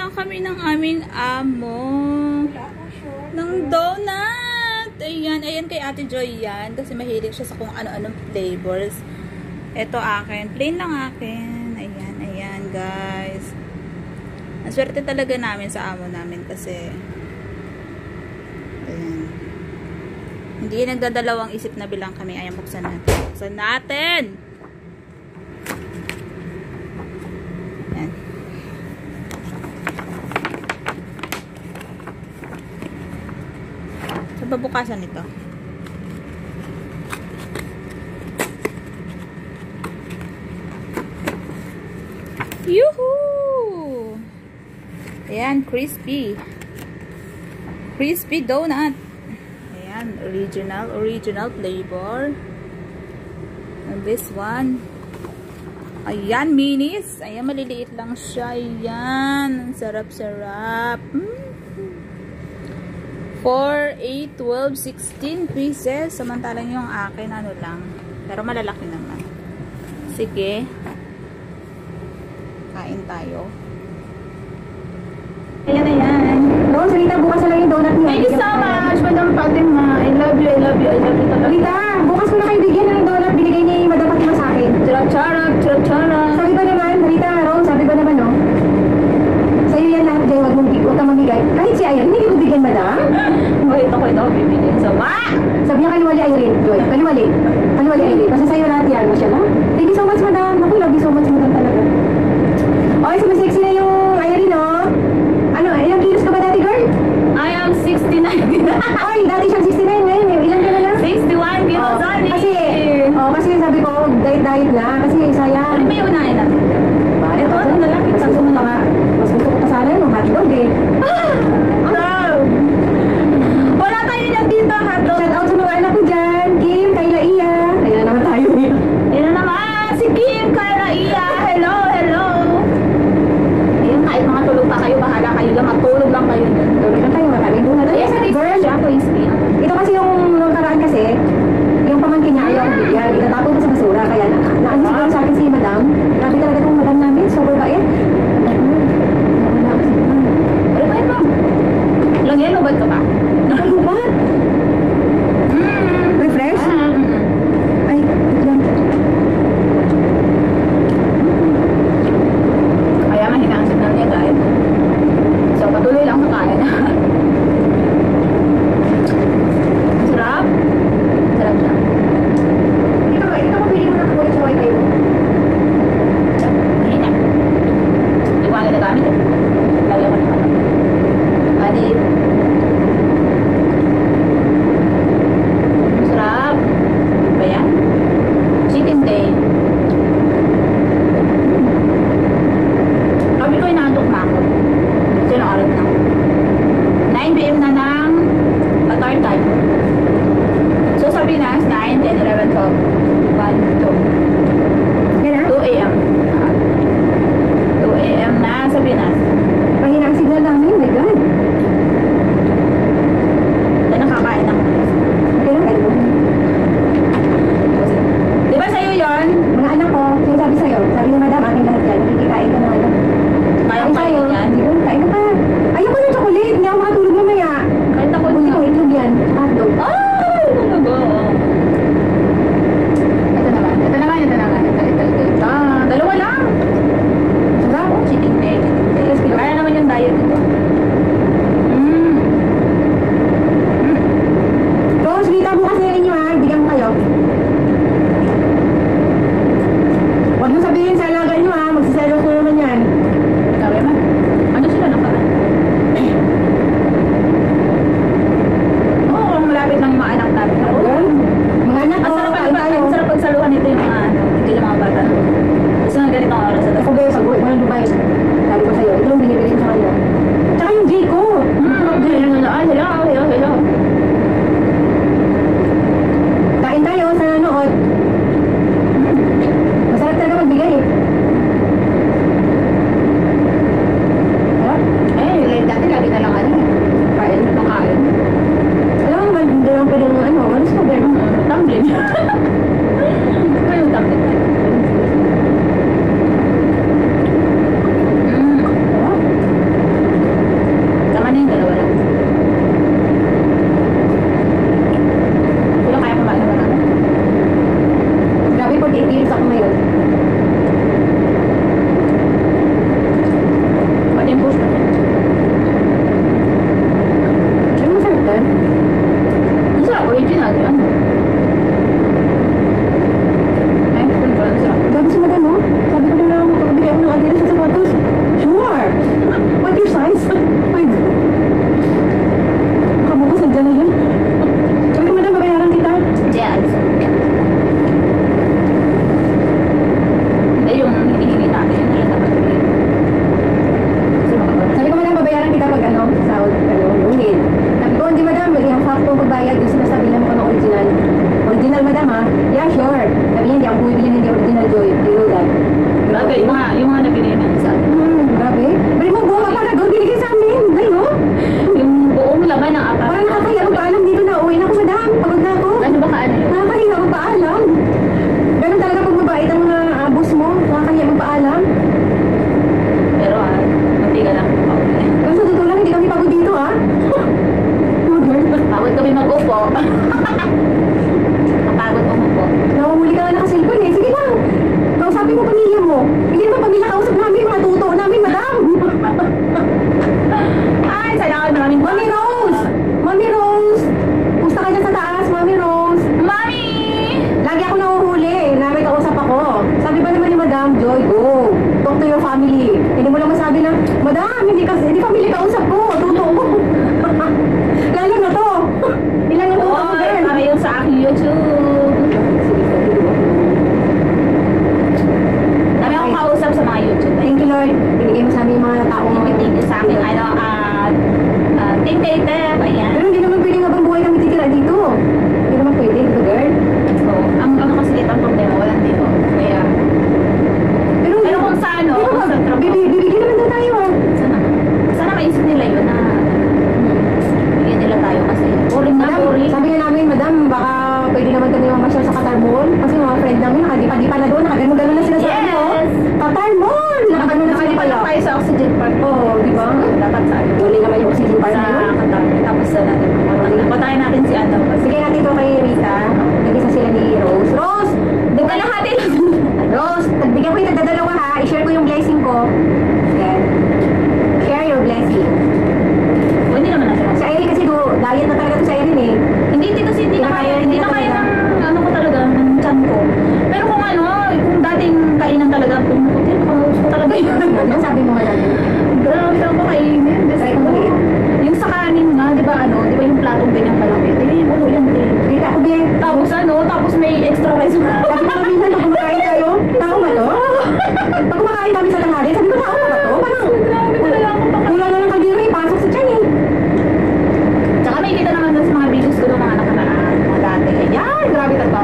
kami ng aming amo. Ng donut. Ayan. Ayan kay Ate Joy yan. Kasi mahilig siya sa kung ano-anong flavors. Ito akin. Plain lang akin. Ayan. Ayan guys. Ang swerte talaga namin sa amo namin kasi ayan. Hindi nagdadalawang isip na bilang kami. Ayan, buksan natin. Buksan natin! Ayan. So, babukasan ito. Yuhuu! Ayan, crispy. Crispy donut. Ayan, original flavor. And this one. Ayan, minis. Ayan, maliliit lang siya. Ayan, sarap-sarap. 4, 8, 12, 16 pieces. Samantalang yung akin, ano lang. Pero malalaki naman. Sige. Kain tayo. Ayan, ayan. Rose, Rita, bukas na lang yung donut niya. Thank you so much, Madam Fatima. I love you, I love you, I love you talaga. Rita, bukas ko na kayo bigyan ng donut. Binigay ni Madam Fatima sa akin. Charap, charap, charap. Sabi ba naman, Rita, Rose, sabi ba naman, no? Sa'yo yan lahat, Jay, huwag kang mamigay. Kahit si Ayan, hindi ko bigyan, Madam. Wait, ako bibigyan. So, sabi niya, kaliwali Irene, Joy. Kaliwali Irene. Kasi sa'yo lahat yan, masya lang. Thank you so much, Madam. Ako, love you so much, Madam, talaga. Okay, so masexy na yung Irene, no? Ano, ilang kilos ka ba dati, girl? I am 69. Ay, dati siyang 69 ngayon. Ilan ka na lang? 61 kilos only. Kasi sabi ko, diet na. Kasi sayang. Ano may unahin natin? Ito, ano na lang? Mas gusto ko pa sana yung hotdog eh. Wala tayo niyan dito, hotdog. Shout out sa mga anak ko dyan. Kim, Kayla, Iya. Ayan naman tayo. Ayan na naman. Si Kim, Kayla, Iya. Hello, hello. Ayan, kahit mga tulog pa kayo, bahala kayo lang. Matulog lang kayo dyan. Tulog na tayo, maraming buhay. Yes, girl. Siya, crispy. Ito kasi yung nung karaan kasi, yung pamangkin niya ayaw ang bigyan. Itatapon ko sa basura. Kaya naano siguro sa akin si Madam. Grabe talaga itong Madam namin. Sobrang bait. Ano ba ito? Lang yan, ubad ka pa? Nakahubad. Refresh? Ay, yan. Kaya mahina ang signal niya, guys. So, patuloy lang sa kain. Sarap. Sarap siya. Ito ko pili mo na kukulit sa wifi mo. Mahina. Hindi ko nga nagagamit eh. Lagi ako naman. Bali. Sarap. Ba yan? Chicken day. Sabi ko inaantok na ako. Kasi na oras na. 9 PM na ng start time. So sabi na, 9, 10, 11, 12, 1, 2. Yan na? 2 AM. 2 AM na sa Pinas. Mahina ang signal namin. My God. Na nakakain ako. Okay lang kayo. Di ba sa'yo yun? Mga anak ko, sinasabi sa'yo, sabi ni Madam, aking lahat yan. Nakikikain ka ng ano. Kayang kain yan. Hindi ko, kain ka pa. Ayoko ng chocolate. Hindi ako makatulog mamaya. Kahit ako Hindi na. ko itlog yan. Hotdog. Ay! Talaga. madam ha. Yeah, sure. Sabi niya, hindi ako bumibili ng hindi original Joy. You know that. Bagay, yung mga nabili na sa atin. Grabe. Pero mo buo ka pala doon, binigay sa amin. Gayo. Yung buong laman ng apat. Parang nakakaya ko paalam dito na uwi na ako, madam. Pagod na ako. Ano ba kaano yun? Nakakaya ako paalam. Ganun talaga pag mabait ang mga boss mo. Nakakaya mo paalam. Pero hindi ka lang pauwi. Pero sa totoo lang, hindi kami pagod dito ha. Pagod kami mag-upo. Kapagod umupo. Nakahuli ka na naka-cellphone eh. Sige lang. Kausapin mo pamilya mo. Hindi naman pamilya kausap namin. Mga tuto namin, madam. Ay, sana ako maraming Mami Rose! Mami Rose! Pusta ka dyan sa taas, Mami Rose. Mami! Lagi ako nahuhuli na may kausap ako. Sabi ba naman ni Madam Joy, go. Talk to your family. Hindi mo lang masabi na, Madam, hindi family kausap ko. Tuto ko. Lalo na to. Ilan na tuto ko, girl? Para yung sa aking YouTube. Dami akong kausap sa mga YouTube. Thank you, Lord. Binigay mo sa amin yung mga taong Thank you sa akin. Team Daytep. Ayan. Pero hindi naman pwedeng habang buhay kami titira dito. Hindi naman pwede, dito, girl. So, ang kasi dito ang problema, walang dito. Kaya, pero kung sa ano, Pero kung sa trabaho. bibigyan naman daw tayo ah. Sana maisip nila yun na bigyan nila tayo kasi boring na Madam, boring. sabi nga namin, Madam, baka pwede naman kami mamasyal sa Qatar Mall. Kasi mga friend namin, nakadipa-dipa na doon, nakagano-gano na sila sa ano. Yes! Qatar Mall! Nakagano na sila Nakalipat pala. lang tayo sa Oxygen Park. Oo, di ba? Dapat sa ano. Wala naman yung oxygen park Sa na yun. Qatar. Tapos sa natin. Patayin natin si Adam. Sige natin ito kay Rita. Nag-isa sila ni Rose. Rose! Doon ka lang natin. Rose! Bigyan ko yung nagdadalawa ha. I-share ko yung blessing ko. Yan. Share your blessing. Hindi naman natin. Si Irene kasi diet na talaga to sa Irene eh. Hindi na kaya ng ano ko talaga, ng chan ko. Pero kung ano, kung dating kainan talaga, pumukutin ko talaga yun. Ano sabi mo nga natin? Grabe lang ko kainin. Try ko ulit. Yung sa kanin nga, di ba yung platong ganyang malaki? Hindi, ano yan din. Rita, ako din. Tapos may extra rice. Sabi ko minsan pag kumakain tayo, tao ba to? Pag kumakain kami sa tanghali, sabi ko tao ba to? Parang Grabe talaga ako pa. kulang na ng kaldero, ipasok sa tiyan eh. Tsaka may kita naman dun sa mga videos ko ng mga nakaraan, mga dati. Ayan, grabe talaga.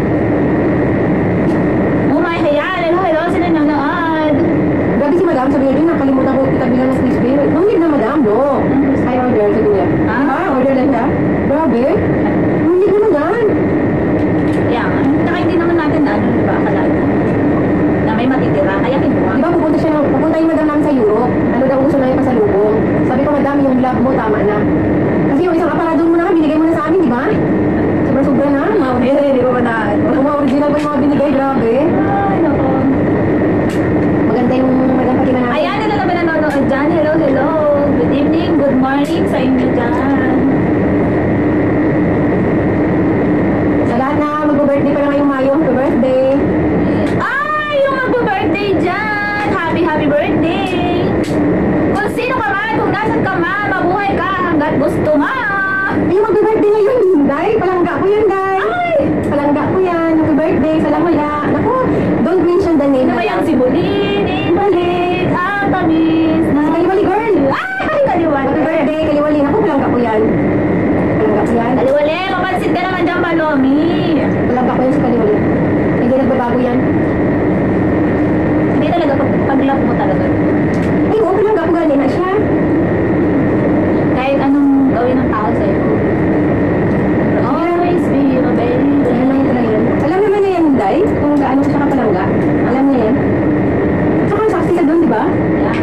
Oh my, ayan. Hello, sino nanonood? Grabe si Madam, sabi niya din, nakalimutan ko kita bilang ng crispy. No need na Madam, no. I order, sabi niya. Order lang siya. Grabe. No need naman yan. Ayan, tsaka hindi naman natin diba, akalain na may matitira, kaya kinuha. Di ba pupunta yung Madam namin sa Europe? Ano daw gusto namin pasalubong? Sabi ko, Madam, yung vlog mo, tama na. Kasi yung isang aparador mo na, binigay mo na sa amin, di ba? Sobra-sobra na. Hindi ko ba na Kung mga original pa yung mga binigay, grabe. Ay, nako. Maganda yung Madam Fatima namin. Ayan, na naman nanonood dyan. Hello, hello. Good evening, good morning sa inyo dyan. Sa lahat na mag-birthday pa na ngayong Mayo, happy birthday. Ay, yung magbo-birthday dyan. Happy birthday. Kung sino ka man, kung nasan ka man, mabuhay ka hanggat gusto mo. Yung mag-birthday ngayon, Day. Palangga ko yan, Day. Ay! Palangga ko yan. Happy birthday. Salamaya. Naku, don't mention the name. Ano ba yung sibulin, ibalik, ang tamis na... Si Kaliwali girl. Ay, kaliwali. Happy birthday, Kaliwali. Naku, palangga ko yan. Palangga ko yan. Kaliwali, mapansin ka naman dyan, Palomi. Palangga ko yan si Kaliwali. Hindi nagbabago yan. Hindi talaga, pag-love mo talaga. Ay, oo, palangga ko galing na siya. Kahit anong gawin ng tao sa'yo. Always be my baby. Ayan lang talaga yan. Alam naman na yan, Day, kung gaano ko siya kapalangga. Alam niya yan. Saka saksi ka doon, di ba? Yan.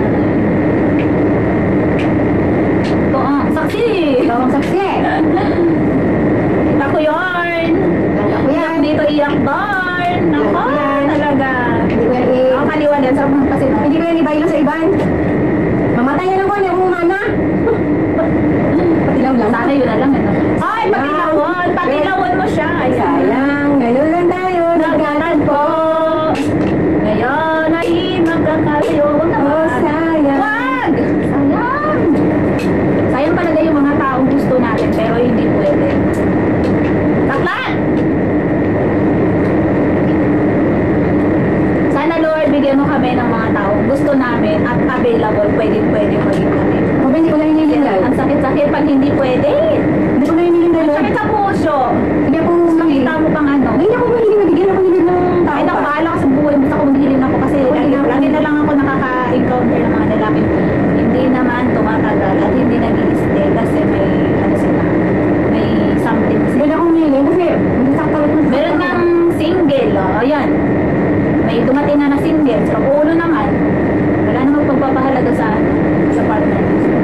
Ito, saksi! Ikaw ang saksi. Kita ko yun! Palangga ko yan. Dito iyak doon! Nako, Yan. talaga. Hindi ko yan Ako kaliwan yan, sarap ng kasi. Hindi ko yan ibaylo sa iban. Mamatay yan ako, yung umana. Patilaw lang. Sana yun na lang. Ay, patilawon! Patilawon mo siya! Ayan. Sayang, ngayon lang tayo Nagkatan po! Ngayon ay magkakalayo. Huwag Oh, naman. sayang. Wag! Sayang! Sayang talaga yung mga taong gusto natin pero hindi pwede. Taklan! Sana Lord, bigyan mo kami ng mga taong gusto namin at available, pwede maging kami. Mabay, hindi ko na hinilingal. Ang sakit-sakit pag hindi pwede. Hindi ko na hinilingal. Ang sakit sa puso. Hindi ako Nakita mo pang ano. Hindi ako mahilig na bigyan ako nila ng tao. Ay, naku, bahala ka sa buhay. Basta kung bilhin ako kasi lagi na lang ako nakaka-encounter ng mga lalaki. Hindi naman tumatagal at hindi nag-i-stay kasi may, ano sila, may something sila. Hindi akong mahilig kasi masasaktan ako. Meron ng single, ayan. May dumating na single. So, ulo naman, wala namang pagpapahalaga sa partner.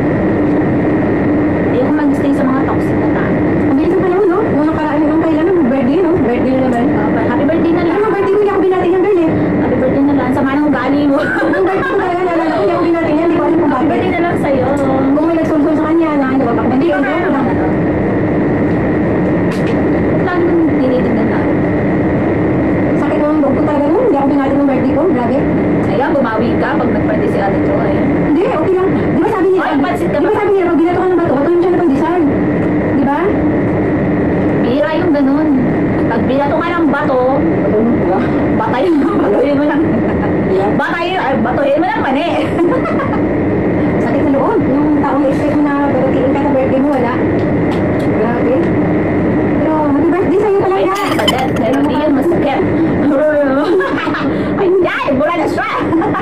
Ayoko mag-stay sa mga toxic na tao. Ang bilis ng panahon, no? Nung nakaraan yung kailan, birthday, no? Birthday na naman. Happy birthday na lang. Ano, birthday ko, hindi ako binati ng girl, eh. Happy birthday na lang. Sama ng ugali mo. Ang birthday ko talaga, nalala ko, hindi ako binati niya, hindi ko alam kung Happy bakit. birthday na lang sa'yo. Kung may nagsulsul sa kanya, na ano ba, bakit Hindi ko kaya naman ano. Lagi mong tinitignan na. Sakit ng loob ko talaga nun, hindi ako binati ng birthday ko, grabe. Ayan, bumawi ka pag nag-birthday si Ate Joy. Hindi, okay lang. Di ba sabi niya, Ay, pansit ka di ba? ba sabi niya, pag binato ka ng bato, patuloy siya na pang-design. Di ba? Bihira yung ganun. Pag binato ka ng bato, batayin mo lang. Batuhin mo lang mani. Sakit sa loob. Yung taong na-expect mo na baratiin ka sa birthday mo, wala. Grabe. Pero, happy birthday sa'yo Ay, talaga. padet. Pero di yun masakit. Ay, hindi. Mula na siya.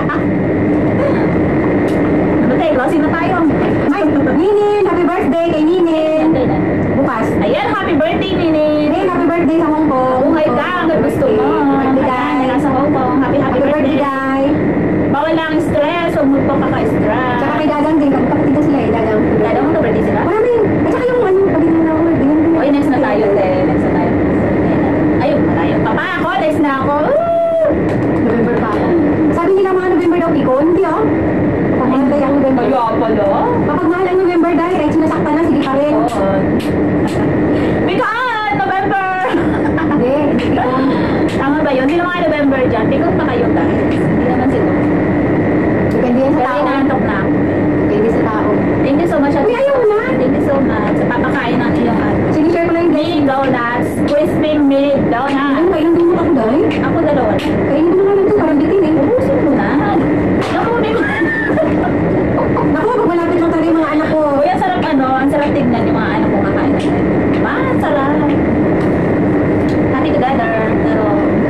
Ano tayo? Closing na tayo. Ay, Ninin, happy birthday kay Ninin. Bukas. Ayan, happy birthday, Nini. Ninin, happy birthday sa Hong Kong. Buhay ka, hanggang gusto mo. Happy birthday, Ayan, guys. nasa Hong Kong. Happy Happy birthday, birthday. guys. Bawal lang stress. Huwag mo pagkaka-stress. Tsaka kay Dagang din, kapatid ko sila eh, Dagang. Dada mo na birthday sila? Marami. At saka yung ano, pag na ako, din. Okay, next na tayo, te. Next na tayo. Ayun, malayo pa pa ako. Next na ako. November pa ako. Sabi nila mga November daw pikon, hindi oh. Kapag mahal tayo ang November. Kaya pala. Kapag mahal ang November dahil kahit sinasaktan na, sige pa rin. Oo. Bigaan! November! Hindi, hindi pikon. Tama ba yun? Hindi naman kayo November dyan. Bigot pa kayo, guys. Hindi naman sila. Depende yan sa Pero tao. inaantok na ako. Depende sa tao. Thank you so much. Uy, ayaw na. Thank you so much. Sa papakain ng iyong ano. Sinishare ko lang yung Mini donuts. Crispy mini Ayun, donuts. kailan din mo ako dahil? Ako dalawa na. Kainin ko na lang ito, parang bitin eh. Ubusin mo na. Nakunin mo. Naku, pag malapit lang talaga yung mga anak ko. Uy, ang sarap ano. Ang sarap tignan yung mga anak ko kakain. Diba? Ang sarap. Happy together. Pero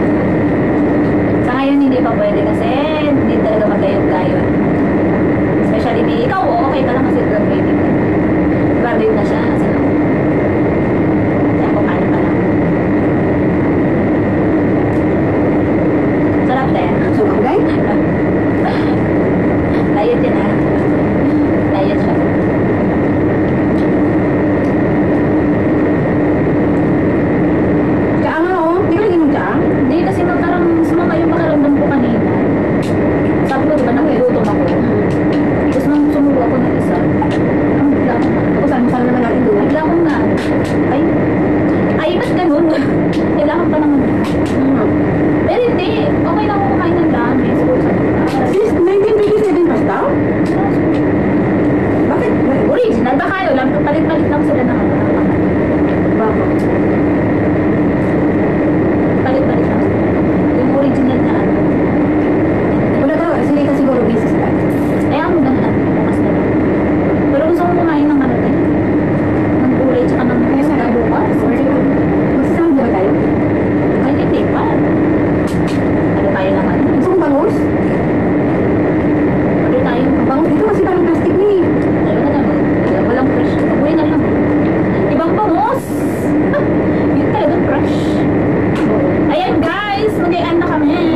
sa ngayon hindi pa pwede kasi hindi talaga magkayot-kayot. Especially me. Ikaw, okay ka lang kasi graduating ka. Graduate na siya. Kasi no. Kaya ko kaya pa lang. Sarap din. So, okay? Diet yun ah. Diet siya. Tsaka nga oh, di ka nag-inom tsaka? Hindi kasi parang sumama yung pakiramdam ko kanina. Sabi ko diba nagugutom ako. Tapos nung sumubo ako ng isa, ang bigla ko nga. Ako saan naman natin doon? Bigla ko nga. Ay, ba't ganun? Kailangan pa naman. Pero hindi. Okay lang ako kumain ng dami. Siguro sa Since 1927 pa daw? Bakit? original. Baka yun lang. Palit-palit lang sila ng ano. Bakit? Palit-palit lang sila. Yung original na ano. Wala talaga, sila ka siguro busy sila. Kaya ako ganun. Bukas na lang. Pero gusto ko kumain ng ano tayo. Ng gulay tsaka ng isda bukas. Magsasama ba tayo? Ay, hindi pa. Ano tayo naman? Gusto kong bangus? Ano tayo? Bangus dito kasi parang plastic na eh. Ayaw na naman. Walang fresh. Uwi na lang. Ibang bangos! Yun talaga fresh. Ayan guys, mag-i-end na kami.